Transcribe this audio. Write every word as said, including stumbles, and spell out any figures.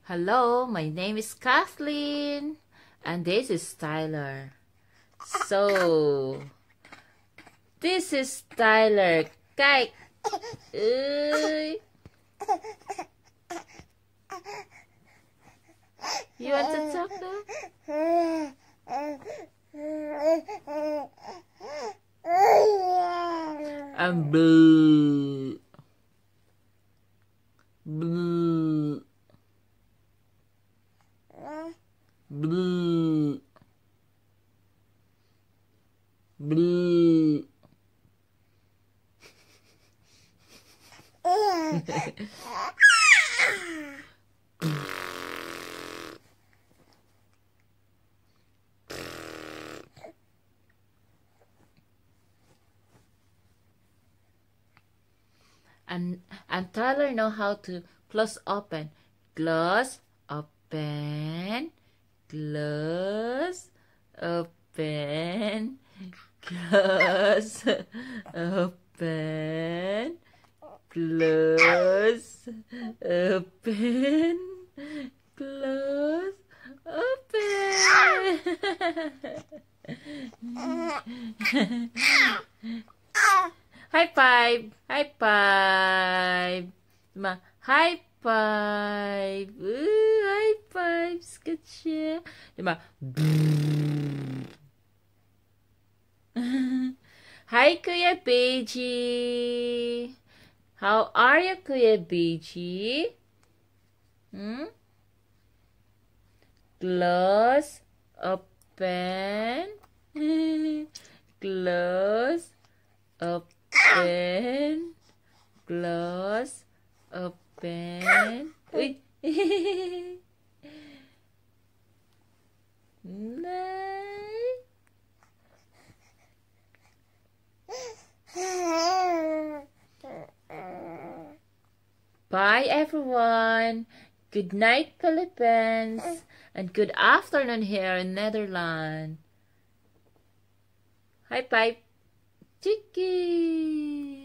Hello, my name is Kathleen, and this is Tyler. So, this is Tyler. Kijk. Uy. You want to talk now? I'm blue. Blue. Blue. Blue. and and Tyler know how to close open. Close open. Close open. Close open. Close open. Close open. High five. High five. Ma, high five. Ooh, high fives. Good shit. Ma, hi, Kuya Beji. How are you, Kuya Beji? Hmm? Close, open, close, open, close, open. Uy. Nice. Bye everyone. Good night, Philippines, and good afternoon here in Netherlands. High five, Chicky.